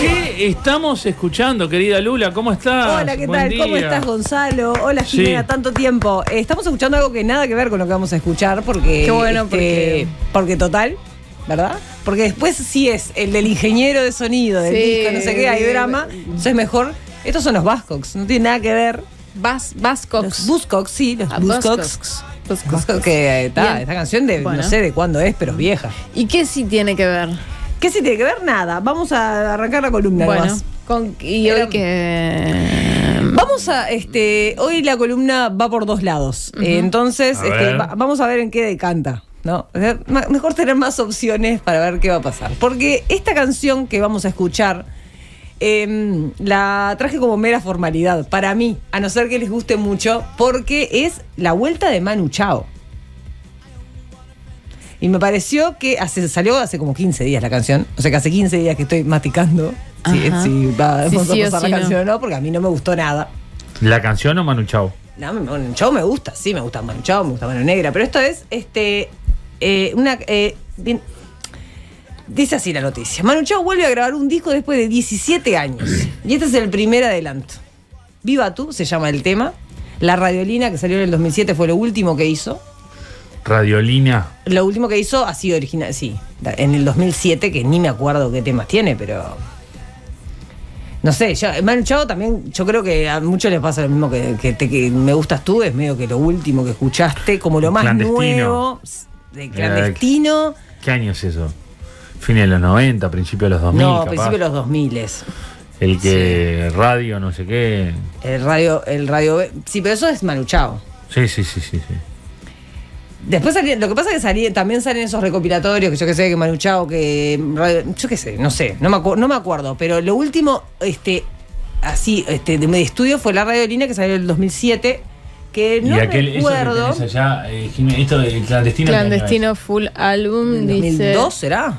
¿Qué estamos escuchando, querida Lula? ¿Cómo estás? Hola, ¿qué Buen tal? día. ¿Cómo estás, Gonzalo? Hola, Jimena, Sí. tanto tiempo. Estamos escuchando algo que nada que ver con lo que vamos a escuchar, porque... Qué bueno, porque total, ¿verdad? Porque después sí es el del ingeniero de sonido, del Sí. disco, no sé qué, hay drama. Entonces mejor... Estos son los Buzzcocks, no tiene nada que ver. Buzzcocks. Los Buzzcocks, sí, los Buzzcocks. Buzzcocks, que Bien. esta canción de Bueno. no sé de cuándo es, pero es vieja. ¿Y qué sí tiene que ver? ¿Qué sí tiene que ver? Nada. Vamos a arrancar la columna Bueno, nomás. y hoy que... Vamos a, hoy la columna va por dos lados. Entonces, A ver. vamos a ver en qué decanta, ¿no? O sea, mejor tener más opciones para ver qué va a pasar. Porque esta canción que vamos a escuchar, la traje como mera formalidad, para mí, a no ser que les guste mucho, porque es la vuelta de Manu Chao. Y me pareció que salió hace como 15 días la canción. O sea que hace 15 días que estoy masticando. Ajá. Vamos Sí a o pasar sí, la no. canción o no, porque a mí no me gustó nada. ¿La canción o Manu Chao? No, Manu Chao me gusta, sí, me gusta Manu Chao, me gusta Mano Negra, pero esto es dice así la noticia. Manu Chao vuelve a grabar un disco después de 17 años. Y este es el primer adelanto. Viva tú, se llama el tema. La Radiolina, que salió en el 2007, fue lo último que hizo. Radiolina. Lo último que hizo ha sido original, sí. En el 2007, que ni me acuerdo qué temas tiene, pero... No sé, Manu Chao también, yo creo que a muchos les pasa lo mismo que Me Gustas Tú, es medio que lo último que escuchaste, como lo más Clandestino. nuevo, de clandestino. ¿Qué año es eso? Fines de los 90, principios de los 2000, No, capaz. principio de los 2000. El que radio, no sé qué. El radio. Sí, pero eso es Manu Chao. Sí. Después lo que pasa es que también salen esos recopilatorios, que yo que sé, que Manu Chao, yo qué sé, no sé, no me acuerdo, pero lo último, de estudio fue La Radiolina, que salió en el 2007, que no recuerdo. Eso que tenés allá, esto del clandestino. Clandestino full álbum, ¿En dice... 2002 será?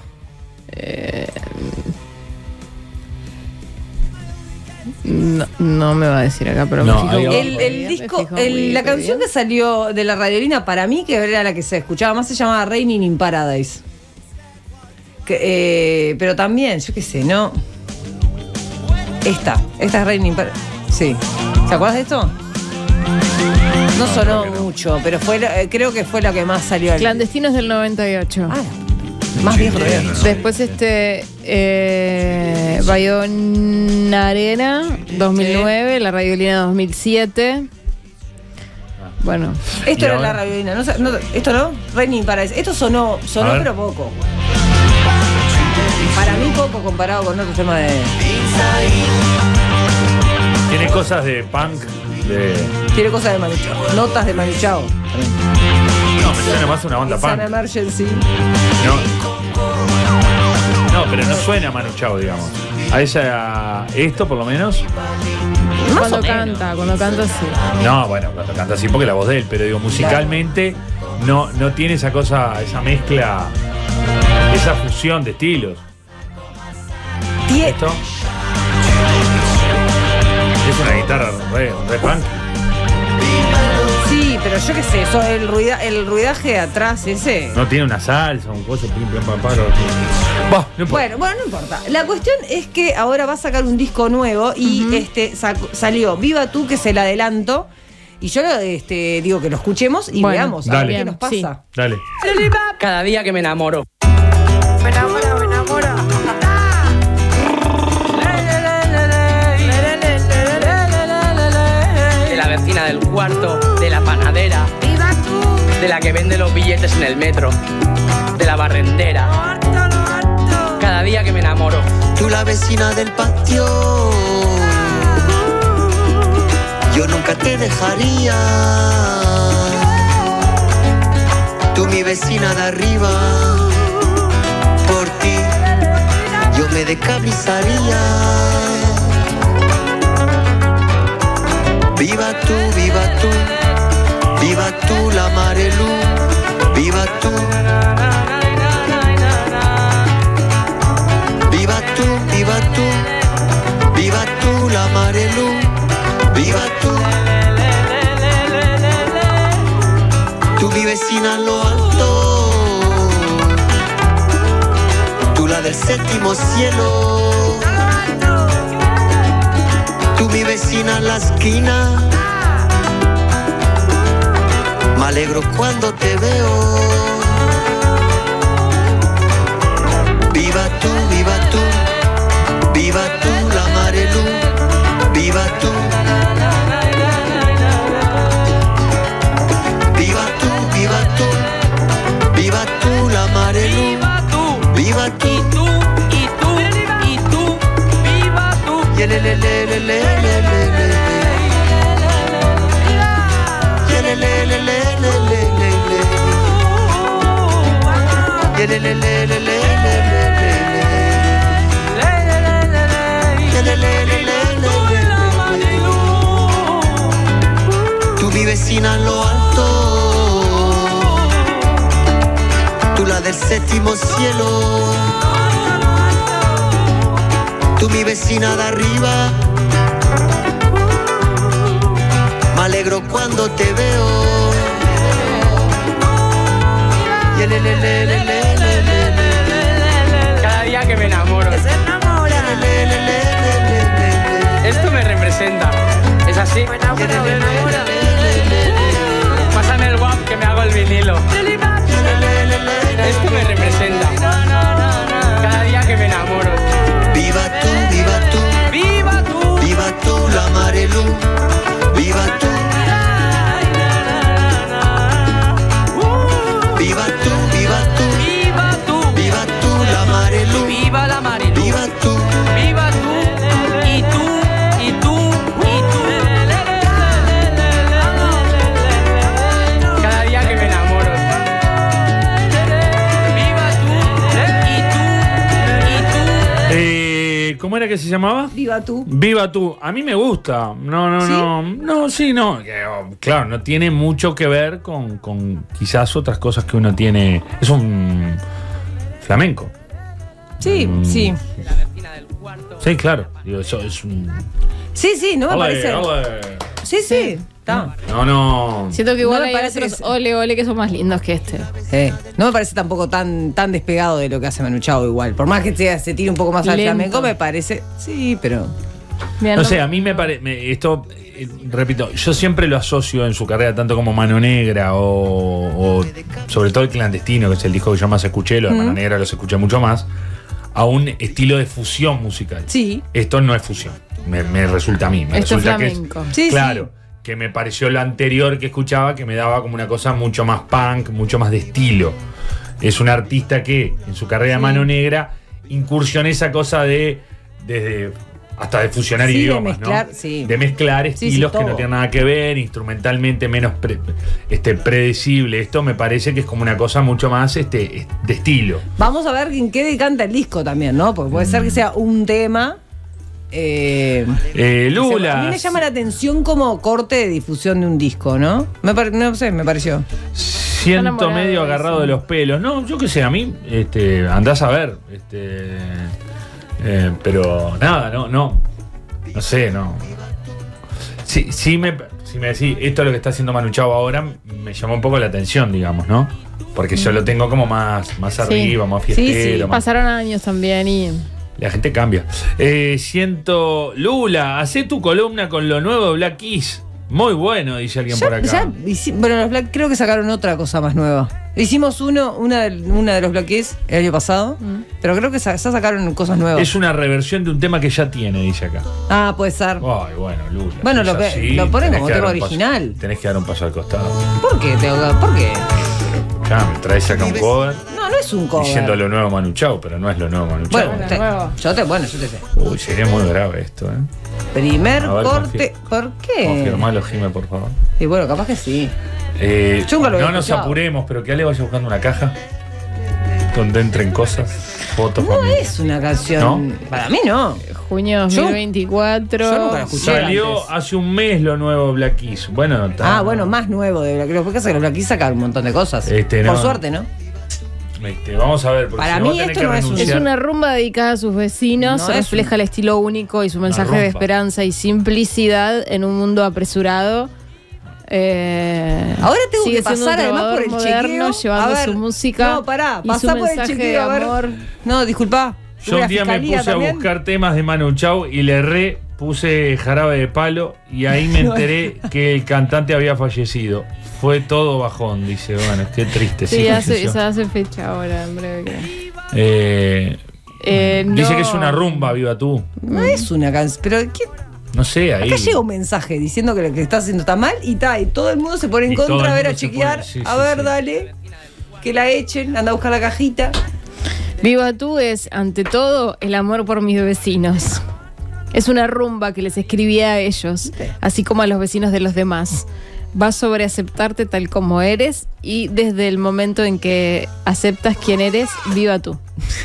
No me va a decir acá, pero No, me fijo. ahí El disco, la canción que salió de La Radiolina, para mí, que era la que se escuchaba más, se llamaba Raining in Paradise. Pero también, yo qué sé, ¿no? Esta es Raining in Paradise. Sí. ¿Se acuerdas de esto? No sonó mucho, pero creo que fue la que más salió. Clandestino es del 98. Ah, más viejo todavía. Después Bayón Arena 2009, La Radiolina 2007. Bueno, Esto ¿Y era ahora? La Radiolina. ¿Esto no? Raining in Paradise. Esto sonó A ver. pero poco. Para mí poco comparado con otros temas de... Tiene cosas de punk, Tiene cosas de Manu Chao. Notas de Manu Chao. No, me suena más una onda It's an punk. Emergency. No, pero no suena a Manu Chao, digamos. Esto por lo menos. cuando canta sí. No, bueno, cuando canta así porque la voz de él, pero digo, musicalmente no tiene esa cosa, esa mezcla, esa fusión de estilos. Esto es una guitarra re punk. Sí, pero yo qué sé, eso, el ruidaje de atrás ese. No tiene una salsa, un coso, pim, pim, pam, pam, no importa. Bueno, no importa. La cuestión es que ahora va a sacar un disco nuevo y salió Viva Tú, que es el adelanto. Y yo digo que lo escuchemos y Bueno, veamos a dale. ver qué nos pasa. Sí. Dale. Cada día que me enamoro. Me enamora. De la vecina del cuarto, de la panadera, de la que vende los billetes en el metro, de la barrendera. Cada día que me enamoro. Tú la vecina del patio, yo nunca te dejaría. Tú mi vecina de arriba, por ti yo me decabrizaría. Viva tú, viva tú, viva tú la Marelú, viva tú. Viva tú, viva tú, viva tú la Marelú, viva tú. Tú mi vecina en lo alto, tú la del séptimo cielo. vecina en la esquina. Me alegro cuando te veo. Viva tú, viva tú, viva tú la Marelú, viva tú. Viva tú, viva tú, viva tú la Marelú, viva tú. Tú mi vecina en lo alto, tú la del séptimo cielo. Tú mi vecina de arriba, me alegro cuando te veo. Cada día que me enamoro. Esto me representa. ¿Es así? Pásame el guap que me hago el vinilo. Esto me representa. Cada día que me enamoro. Viva tú, viva tú, ¡Viva tú! viva tú la Marelú, viva tú. Viva tú, viva tú, ¡Viva tú! viva tú la Marelú, ¡Viva la Marilu! viva tú. ¡Viva tú! Y tú, y tú, y tú. Cada día que me enamoro. Viva tú, y tú, y tú. ¿Cómo era que se llamaba? Viva tú. Viva tú. A mí me gusta. No. Claro, no tiene mucho que ver con quizás otras cosas que uno tiene. Es un flamenco. Sí, sí. Sí, claro. Digo, eso es un. Sí, no me parece. Sí, está. No. Siento que igual No me hay parece otros que ole que son más lindos que este. Sí. No me parece tampoco tan despegado de lo que hace Manu Chao igual. Por más que se tire un poco más al Lento. flamenco, me parece. Sí, pero. Mira, No sé, a mí me parece. Esto, repito, yo siempre lo asocio en su carrera, tanto como Mano Negra o sobre todo El Clandestino, que es el disco que yo más escuché, lo de Mano Negra los escuché mucho más, a un estilo de fusión musical. Sí. Esto no es fusión, me resulta a mí. Me Esto es resulta que flamenco. Sí, claro, que me pareció lo anterior que escuchaba, que me daba como una cosa mucho más punk, mucho más de estilo. Es un artista que en su carrera de Mano Negra incursionó esa cosa desde hasta de fusionar Sí, de idiomas, mezclar, ¿no? sí. De mezclar estilos que todo. no tienen nada que ver, instrumentalmente menos predecible. Esto me parece que es como una cosa mucho más de estilo. Vamos a ver en qué decanta el disco también, ¿no? Porque puede ser que sea un tema. Lula. A mí me llama la atención como corte de difusión de un disco, ¿no? No sé, me pareció. Siento enamorado medio de agarrado eso. de los pelos. No, yo qué sé, a mí, andás a ver. Pero nada, no sé, no. Si me decís, esto es lo que está haciendo Manu Chao ahora, me llamó un poco la atención, digamos, ¿no? Porque yo lo tengo como más arriba, más fiestero. Más, Pasaron años también y. la gente cambia. Lula, hacé tu columna con lo nuevo de Black Keys. Muy bueno, dice alguien por acá. Bueno, los Black creo que sacaron otra cosa más nueva. Hicimos una de los Black Keys el año pasado, pero creo que ya sacaron cosas nuevas. Es una reversión de un tema que ya tiene, dice acá. Ah, puede ser. Ay, bueno, Lula. Bueno, si es así, lo ponen tenés como que dar tema un paso- original. Tenés que dar un paso al costado. ¿Por qué? ¿Por qué? Ya, me traes acá un cover No es un cover. diciendo lo nuevo Manu Chao, pero no es lo nuevo Manu Chao. Bueno, yo te sé. Uy, sería muy grave esto, ¿eh? Primer A ver, corte. ¿Por qué? Confirmalo, Jime, por favor. Y bueno, capaz que sí. Yo nunca lo había No nos escuchado. apuremos, pero que Ale vaya buscando una caja donde entren cosas, fotos. No familia. es una canción. ¿No? Para mí no. Junio Yo 2024. nunca la escuché. Salió antes. hace un mes lo nuevo Black Keys. Bueno, está. Bueno, más nuevo de Black Keys. Lo que pasa es que los Black Keys sacaron un montón de cosas. No. Por suerte, ¿no? Vamos a ver, porque Para si mí vos tenés esto que no es un- Es renunciar. una rumba dedicada a sus vecinos, No es refleja el estilo único y su mensaje rumba. de esperanza y simplicidad en un mundo apresurado. Ahora tengo Sigue que siendo pasar un además por el trovador chequeo. moderno, llevando A ver, su música No, pará, y pasá su por el mensaje chequeo, a de ver. amor. No, disculpa. Yo un día me puse a buscar temas de Manu Chao y le erré puse Jarabe de Palo y ahí me enteré que el cantante había fallecido. Fue todo bajón, dice. Bueno, qué triste. Sí, falleció. se hace fecha ahora, en breve. Dice No. que es una rumba, Viva Tú. No es una canción, pero No sé, ahí. acá llega un mensaje diciendo que lo que está haciendo está mal y todo el mundo se pone en Y todo contra el a ver, a mundo se chequear, pone- sí, a sí, ver, sí. dale, que la echen, anda a buscar la cajita. Viva Tú es, ante todo, el amor por mis vecinos. Es una rumba que les escribía a ellos, así como a los vecinos de los demás. Va sobre aceptarte tal como eres y desde el momento en que aceptas quién eres, viva tú.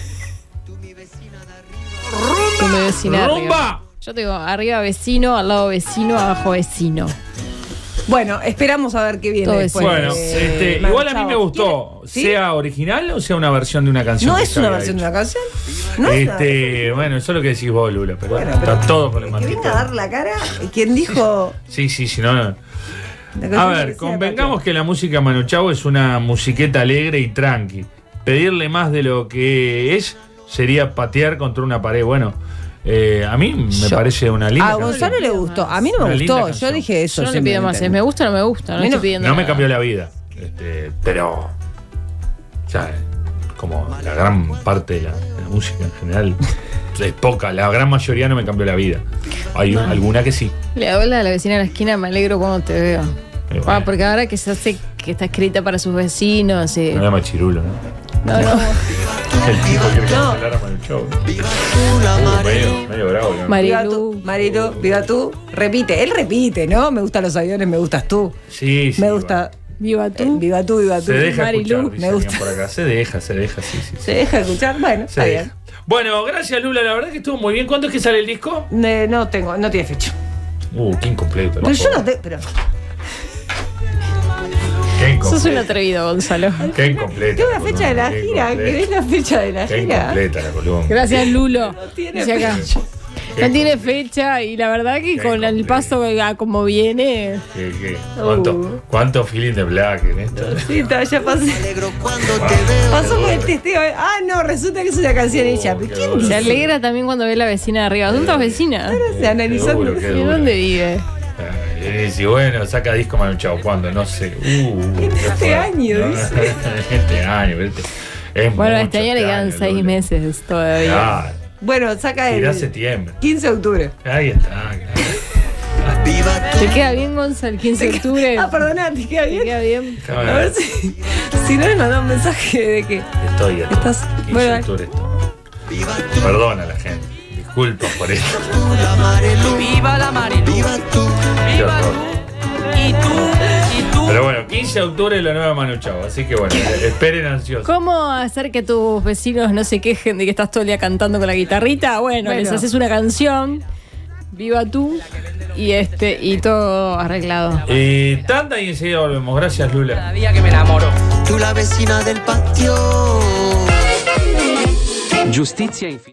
Tu mi vecina ¡Rumba! arriba. Yo te digo, arriba vecino, al lado vecino, abajo vecino. Bueno, esperamos a ver qué viene Todo después. Bueno, de igual a mí Manu me Chao. gustó, ¿Sí? sea original o sea una versión de una canción. No que es se una había versión de hecho. una canción. No es una- Bueno, eso es lo que decís vos, Lula, pero Bueno, está pero todo por el que mantito. venga a dar la cara quien dijo. Sí, si no. la canción A que ver, decía convengamos Pacho. que la música Manu Chao es una musiqueta alegre y tranqui. Pedirle más de lo que es sería patear contra una pared. Bueno, a mí me parece una linda A canción. Gonzalo le gustó, a mí no Una me linda gustó. Yo canción. dije eso. Yo no le pido más, simplemente. me gusta o no me gusta, no A mí estoy no- pidiendo No me nada. cambió la vida, pero o sea, como la gran parte de la música en general es poca, la gran mayoría no me cambió la vida. Hay alguna que sí. Le habla a la vecina de la esquina, me alegro cuando te veo. Bueno. Ah, porque ahora que se hace que está escrita para sus vecinos. No llama Chirulo, ¿no? No, no. El tipo quiere No. cancelar a Manu Chao. Viva tú la Marilu. Medio bravo, ¿no? Viva Marilu. tú, Marilu, viva tú. Repite, él repite, ¿no? Me gustan los aviones, me gustas tú. Sí, sí. Me gusta. Viva tú. Viva tú, viva tú. Se deja Marilu, escuchar, me dice gusta. alguien por acá. Se deja, sí. ¿Se deja escuchar? Bueno, Se está deja. bien. Bueno, gracias Lula, la verdad que estuvo muy bien. ¿Cuándo es que sale el disco? No tiene fecha. Qué incompleto. Pero yo no te. Pero, Qué Sos un incompleto. atrevido, Gonzalo. Qué incompleta. ¿qué es la fecha de la Qué gira? incompleta. ¿Querés la fecha de la Qué gira? incompleta la columna. Gracias, Lulo. tiene Dice acá. fecha. Qué No tiene incompleta. fecha y la verdad que Qué con el incompleto. paso a como viene. ¿Cuánto feeling de Black en esto? Sí, ya pasé. Me alegro cuando te veo. Pasó con el testeo. Ah, no, resulta que es una canción hecha. ¿Pero qué quién bueno. Se dice? alegra también cuando ve la vecina de arriba. ¿Dónde estás vecina? Se analizando. Seguro, qué ¿Y duro. dónde vive? Si bueno, saca disco Manu Chao, ¿cuándo? No sé. En qué este fuerte. año, dice. Este año, ¿viste? Es Bueno, mucho este año le quedan 6 Lula. meses todavía. Claro, Bueno, saca irá el septiembre. 15 de octubre. Ahí está, claro. Viva tú. ¿Te queda bien, Gonzalo, el 15 de octubre? Ah, perdona, ¿te queda ¿Te bien? queda bien? Déjame A ver si no le mandó un mensaje de que. Estoy a Estás- 15 bueno, de octubre estoy. Viva tú Perdona a la gente. Disculpa por esto. la Marilu. Viva la Marilu. Viva tú. Qué Viva horror. tú. Y tú. Pero bueno, 15 de octubre es la nueva Manu Chao. Así que bueno, esperen ansiosos. ¿Cómo hacer que tus vecinos no se quejen de que estás todo el día cantando con la guitarrita? Bueno, les haces una canción, viva tú, y todo arreglado. Tanda y enseguida volvemos. Gracias, Lula. Cada día que me enamoro. Tú la vecina del patio. Giustizia infinita.